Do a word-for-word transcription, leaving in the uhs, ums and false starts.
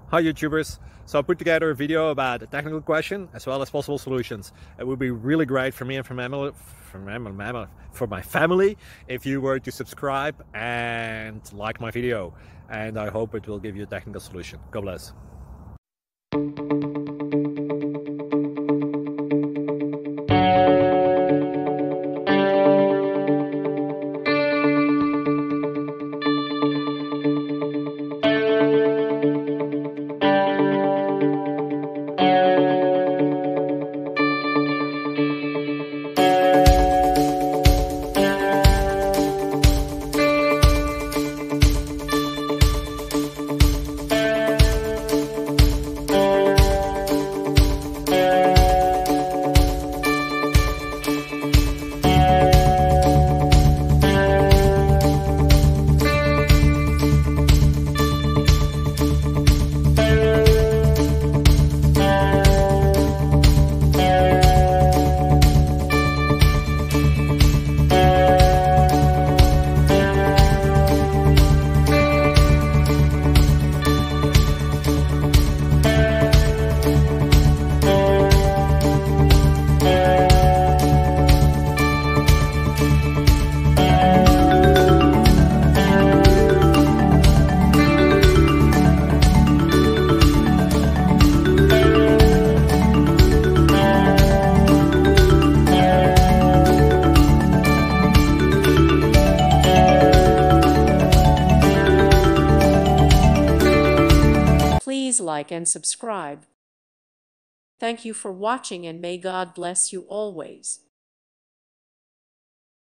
Hi YouTubers! So I put together a video about a technical question as well as possible solutions. It would be really great for me and for my, for my, for my family if you were to subscribe and like my video. And I hope it will give you a technical solution. God bless. Please like and subscribe. Thank you for watching, and may God bless you always.